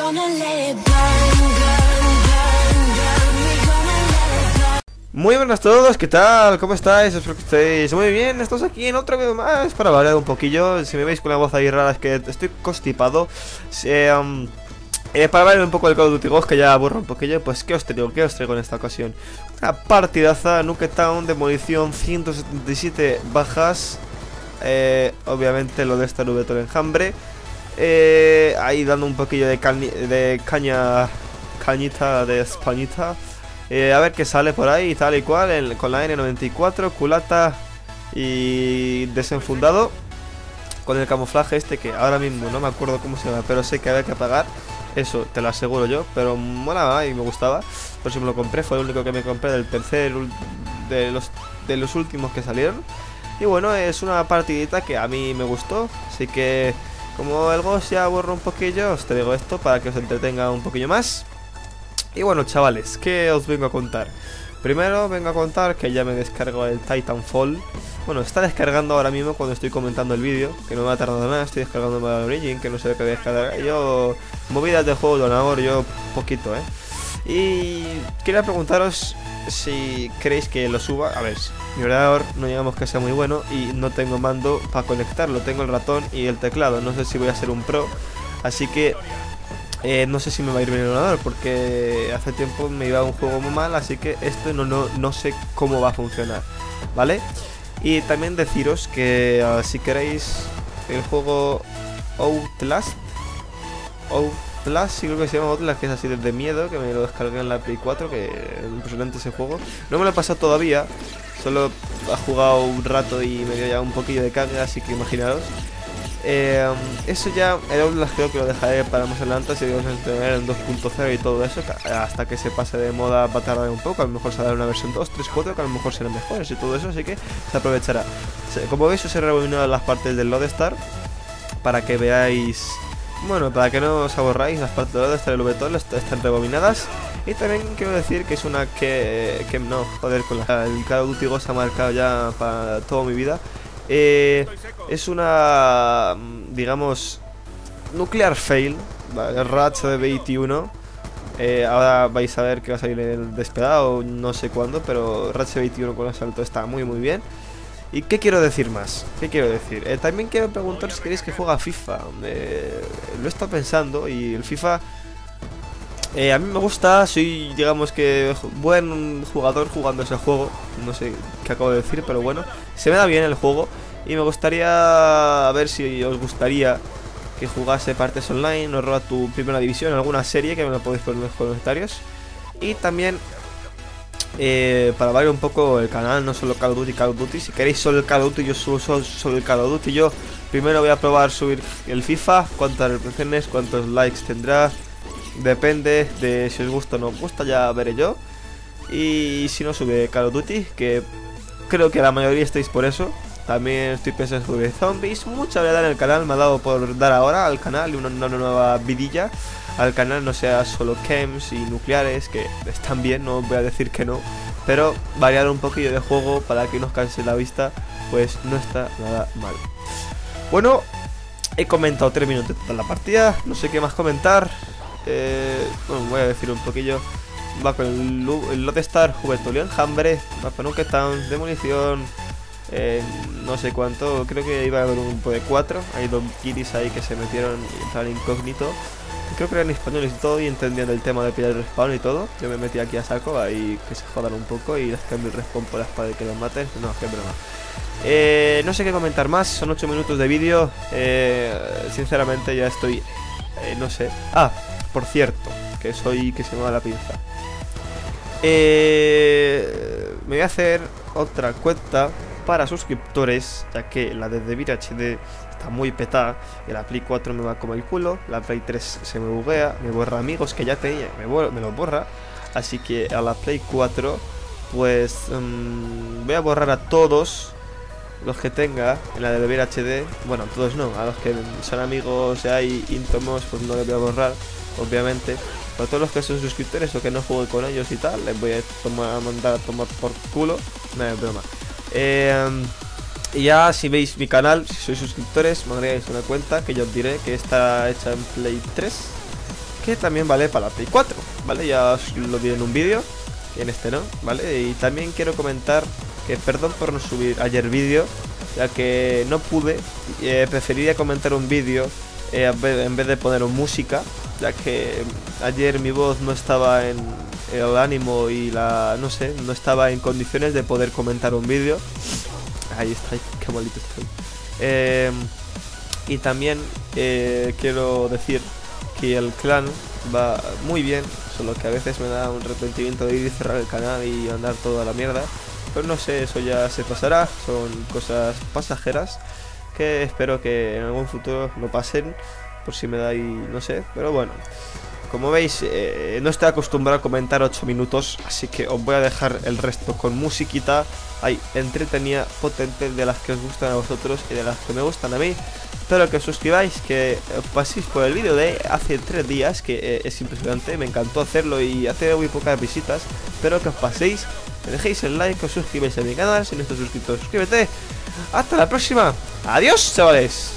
Muy buenas a todos, ¿qué tal? ¿Cómo estáis? Espero que estéis muy bien. Estamos aquí en otro video más para variar un poquillo. Si me veis con la voz ahí rara es que estoy constipado. Para variar un poco el Call of Duty Ghost, que ya aburro un poquillo, pues ¿qué os traigo? ¿Qué os traigo en esta ocasión? Una partidaza, Nuketown, demolición, 177 bajas. Obviamente lo de esta nube todo enjambre. Ahí dando un poquillo de cañita de españita. A ver qué sale por ahí, tal y cual, con la N94, culata y desenfundado. Con el camuflaje este que ahora mismo no me acuerdo cómo se llama, pero sé que había que apagar. Eso te lo aseguro yo, pero molaba y me gustaba. Por eso me lo compré, fue el único que me compré del tercer, de los últimos que salieron. Y bueno, es una partidita que a mí me gustó, así que como el Ghost ya aburro un poquillo, os traigo esto para que os entretenga un poquillo más. Y bueno, chavales, ¿qué os vengo a contar? Primero vengo a contar que ya me descargo el Titanfall. Bueno, está descargando ahora mismo cuando estoy comentando el vídeo, que no me ha tardado nada. Estoy descargando el Origin, que no sé qué descargar. Yo, movidas de juego de honor, yo poquito, Y quería preguntaros si queréis que lo suba. A ver, mi ordenador no digamos que sea muy bueno y no tengo mando para conectarlo. Tengo el ratón y el teclado. No sé si voy a ser un pro, así que no sé si me va a ir bien el ordenador, porque hace tiempo me iba un juego muy mal, así que esto no sé cómo va a funcionar, ¿vale? Y también deciros que si queréis el juego Outlast, sí creo que se llama Outlast, que es así de miedo, que me lo descargué en la Play 4, que es impresionante ese juego. No me lo he pasado todavía, solo he jugado un rato y me dio ya un poquillo de carga, así que imaginaros. Eso ya, el Outlast creo que lo dejaré para más adelante, si vamos a tener en 2.0 y todo eso, hasta que se pase de moda va a tardar un poco, a lo mejor saldrá una versión 2, 3, 4, que a lo mejor serán mejores y todo eso, así que se aprovechará. Como veis os he rebobinado las partes del Lodestar, para que veáis, bueno, para que no os aburráis, las partes del Lodestar y el VTOL están rebobinadas. Y también quiero decir que es una que no, joder, con el Call of Duty Ghost ha marcado ya para toda mi vida. Es una, digamos, nuclear fail, ¿vale? Ratch de 21. Ahora vais a ver que va a salir el despedado, no sé cuándo, pero Ratch 21 con el salto está muy bien. ¿Y qué quiero decir más? ¿Qué quiero decir? También quiero preguntaros si queréis que juegue a FIFA. Lo he estado pensando y el FIFA a mí me gusta, soy digamos que buen jugador jugando ese juego. No sé qué acabo de decir, pero bueno, se me da bien el juego. Y me gustaría, a ver si os gustaría que jugase partes online o roba tu primera división, alguna serie, que me lo podéis poner en los comentarios. Y también para variar un poco el canal, no solo Call of Duty, si queréis solo el Call of Duty, yo subo solo el Call of Duty. Yo primero voy a probar subir el FIFA, cuántas reproducciones, cuántos likes tendrá. Depende de si os gusta o no os gusta, ya veré yo. Y si no, sube Call of Duty, que creo que la mayoría estáis por eso. También estoy pensando en subir zombies. Mucha variedad en el canal, me ha dado por dar ahora al canal una nueva vidilla al canal, no sea solo chems y nucleares, que están bien, no voy a decir que no, pero variar un poquillo de juego para que no os canse la vista, pues no está nada mal. Bueno, he comentado 3 minutos de la partida, no sé qué más comentar. Bueno, voy a decir un poquillo. Va con el Lodestar, Juventud Enjambre, va con Nuketown, demolición, no sé cuánto, creo que iba a haber un grupo de 4. Hay 2 kiris ahí que se metieron en plan incógnito. Creo que eran españoles y todo y entendían el tema de pillar el respawn y todo. Yo me metí aquí a saco, ahí que se jodan un poco y les cambio el respawn por la espada y que los maten. No, qué broma. No sé qué comentar más, son 8 minutos de vídeo. Sinceramente ya estoy, no sé. Ah, por cierto, que se me va la pinza. Me voy a hacer otra cuenta para suscriptores, ya que la de Devir HD está muy petada y la Play 4 me va como el culo, la Play 3 se me buguea, me borra amigos que ya tenía, me lo borra, así que a la Play 4 pues voy a borrar a todos los que tenga en la de Devir HD, bueno, a todos no, a los que son amigos y hay íntimos pues no les voy a borrar, obviamente. Para todos los que son suscriptores o que no juegue con ellos y tal, les voy a mandar a tomar por culo. No es broma. Y ya si veis mi canal, si sois suscriptores, me agregáis una cuenta que yo os diré que está hecha en Play 3. que también vale para la Play 4, ¿vale? Ya os lo vi en un vídeo, y en este no, ¿vale? Y también quiero comentar que perdón por no subir ayer vídeo, ya que no pude, preferiría comentar un vídeo en vez de poner música, ya que ayer mi voz no estaba en el ánimo y no sé, no estaba en condiciones de poder comentar un vídeo. Ahí está, qué malito estoy. Y también quiero decir que el clan va muy bien, solo que a veces me da un arrepentimiento de ir y cerrar el canal y mandar todo a la mierda. Pero no sé, eso ya se pasará, son cosas pasajeras que espero que en algún futuro no pasen, por si me da ahí, no sé, pero bueno. Como veis, no estoy acostumbrado a comentar 8 minutos, así que os voy a dejar el resto con musiquita ahí entretenida, potente, de las que os gustan a vosotros y de las que me gustan a mí. Espero que os suscribáis, que paséis por el vídeo de hace 3 días, que es impresionante, me encantó hacerlo y hace muy pocas visitas. Espero que os paséis, me dejéis el like, que os suscribáis a mi canal, si no estás suscrito, suscríbete. Hasta la próxima, adiós chavales.